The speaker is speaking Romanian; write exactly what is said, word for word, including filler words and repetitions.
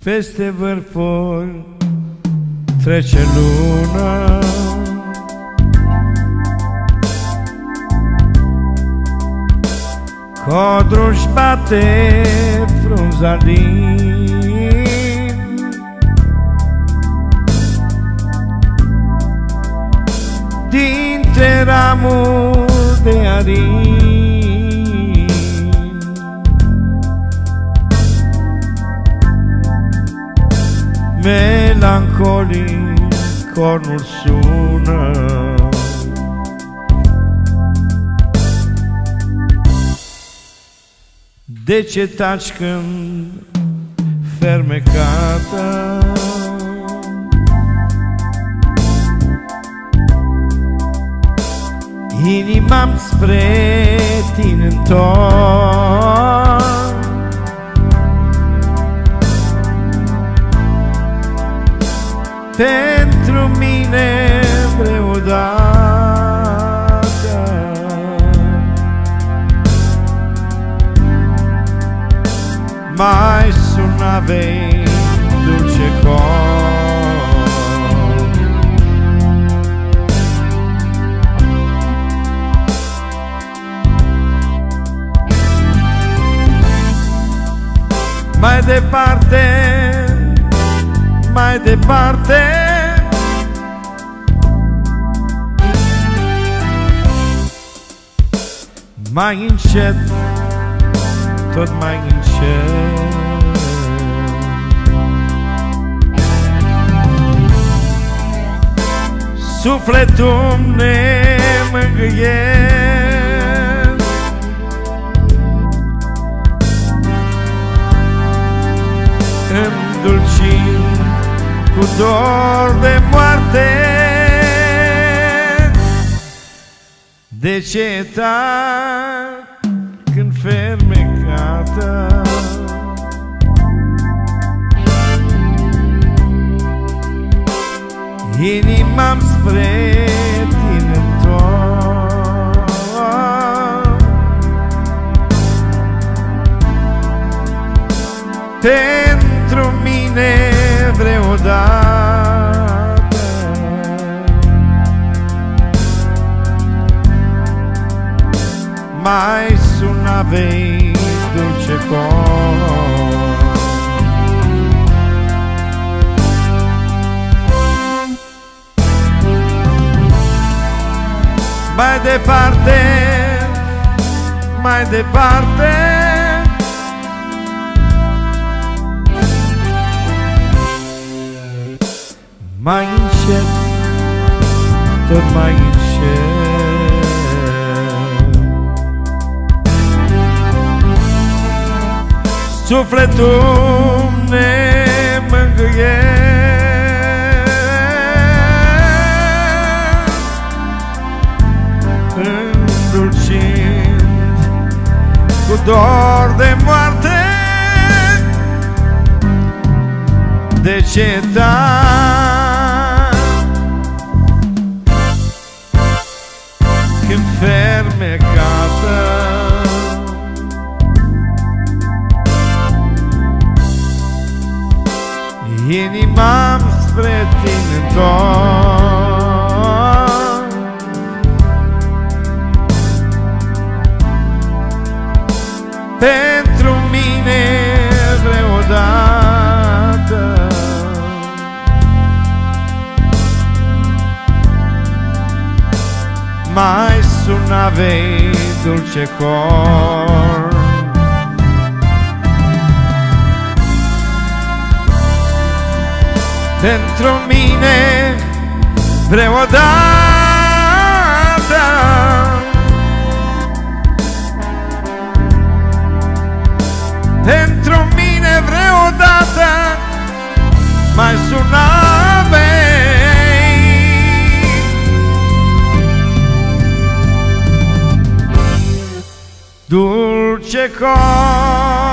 Peste vârfuri trece luna, codru-și bate frunza lin. Dintre ramuri de arin, melancolic cornul sună. De ce taci când fermecată inima-mi spre tine întorc? Pentru mine vreodată mai suna vei dulce cor. Mai departe, mai departe, mai încet, tot mai încet. Sufletul nemângâiesc, îndulcind cu dor de moarte. De ce tac când fermecată inima-mi spre tine întorc? Pentru mine vreodată mai suna vei dulce cor. Mai departe, mai departe, mai încet, tot mai încet. Sufletul nemângâiesc, îndulcind cu dor de moarte. De ce tac când fermecată inima-mi spre tine întorc? Pentru mine vreodată mai suna vei dulce cor. Pentru mine vreodată pentru mine vreodată mai suna vei dulce cor.